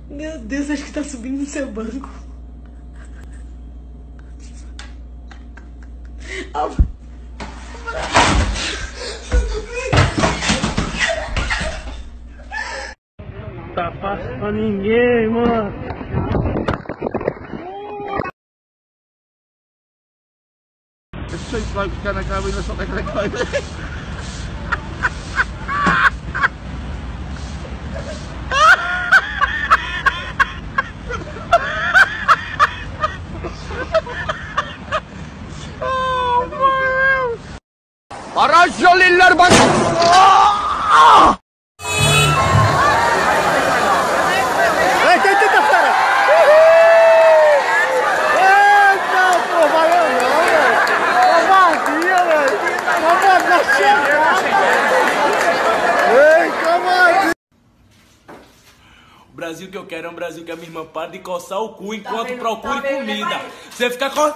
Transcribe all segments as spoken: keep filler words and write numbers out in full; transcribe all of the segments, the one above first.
Meu Deus, acho que tá subindo no seu banco. Oh. Tá fácil pra ninguém, mano. Esse aí vai ficar na cabine só daquela cabine. Araceliler bak. Vai, tenta, tenta, cara. Eita, pô, valeu não, velho. Tá vazia, velho. Vamos na chegada. Ei, calma aí. O Brasil que eu quero é um Brasil que a minha irmã para de coçar o cu enquanto vendo, procure tá vendo, comida. né, Você fica co...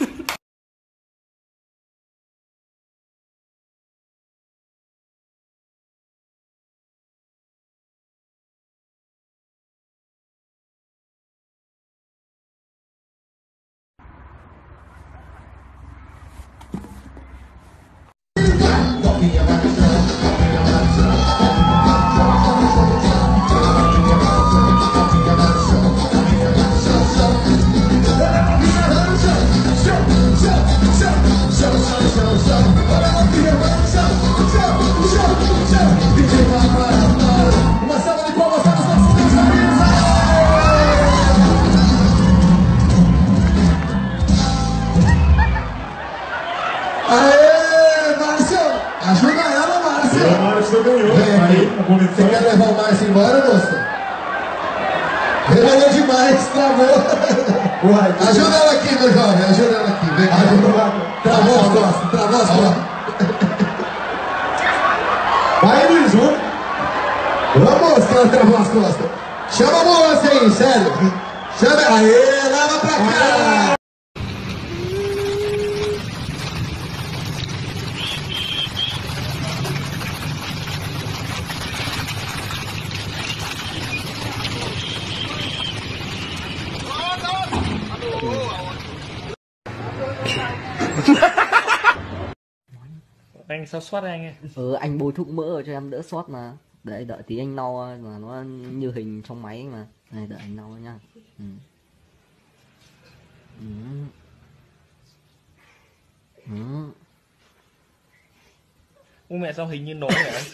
Aê, Márcio! Ajuda ela, Márcio! O Márcio ganhou. Vem aqui. Você quer levar o Márcio embora, moça? Ganhou demais, travou. Uai, ajuda ela aqui, meu jovem, ajuda ela aqui. Vem cá. Travou as costas, travou as costas. Vai, Luiz, vamos. Vamos, que ela travou as costas. Chama a moça aí, sério. Chama. Aê, leva pra cá. Anh sao soát anh ấy? Ừ, anh bôi thuốc mỡ cho em đỡ sốt mà. Để đợi tí anh lau mà nó như hình trong máy mà. Này đợi anh lau nha. Ừ. Ừ. Ừ. Ô mẹ sao hình như nổ vậy anh?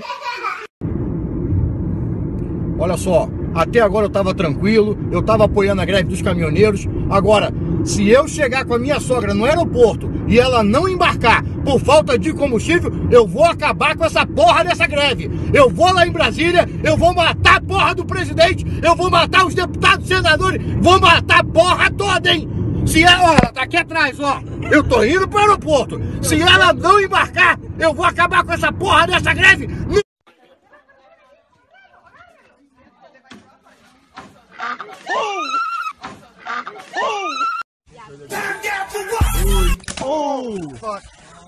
Olha só, até agora eu estava tranquilo, eu estava apoiando a greve dos caminhoneiros. Agora, se eu chegar com a minha sogra no aeroporto e ela não embarcar por falta de combustível, eu vou acabar com essa porra dessa greve. Eu vou lá em Brasília, eu vou matar a porra do presidente, eu vou matar os deputados, senadores, vou matar a porra toda, hein? Se ela, ela tá aqui atrás, ó, eu tô indo pro aeroporto. Se ela não embarcar, eu vou acabar com essa porra dessa greve. Oh, fuck.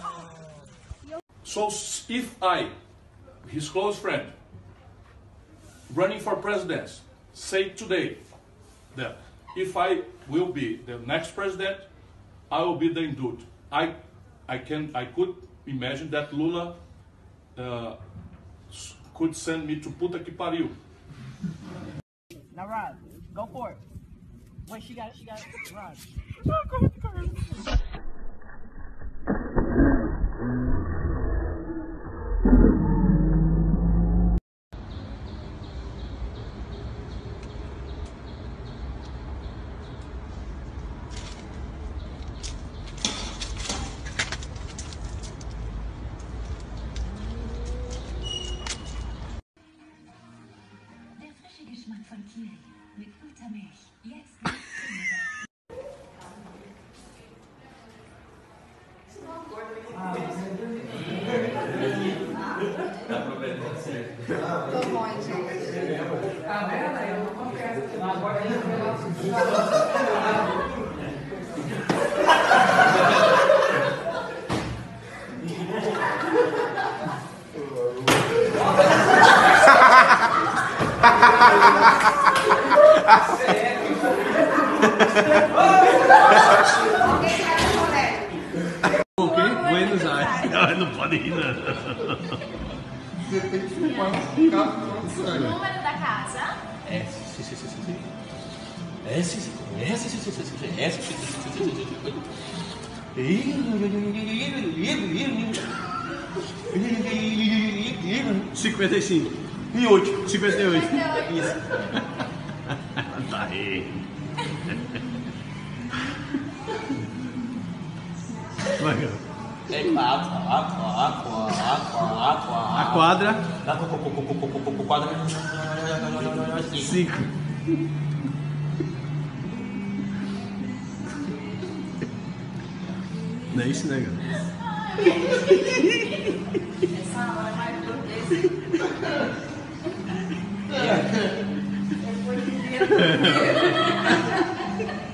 So if I, his close friend, running for president, say today that if I will be the next president, I will be the indult. I, I can, I could imagine that Lula uh, could send me to puta que pariu. Now Rod, go for it. Wait, she got it, she got it. Rod. Der frische Geschmack von Kiri mit Buttermilch. Jetzt mit Zwiebeln. Tô ruim, gente. Tá vendo? Eu não confesso. Agora eu O quê? Buenos Aires. Não, não pode ir, não. Você tem que filmar um carro. O número da casa? É, sim, sim, sim, sim. É, sim, sim. É, sim, sim, sim, sim. É, sim, sim, sim, sim. cinquenta e cinco. E oito. cinquenta e oito. Isso. Tá aí. Vai, cara. É quatro, quatro, quatro, quatro, quatro. A quadra. Quadra. Cinco. Não é isso, né, cara? Essa hora vai por desse.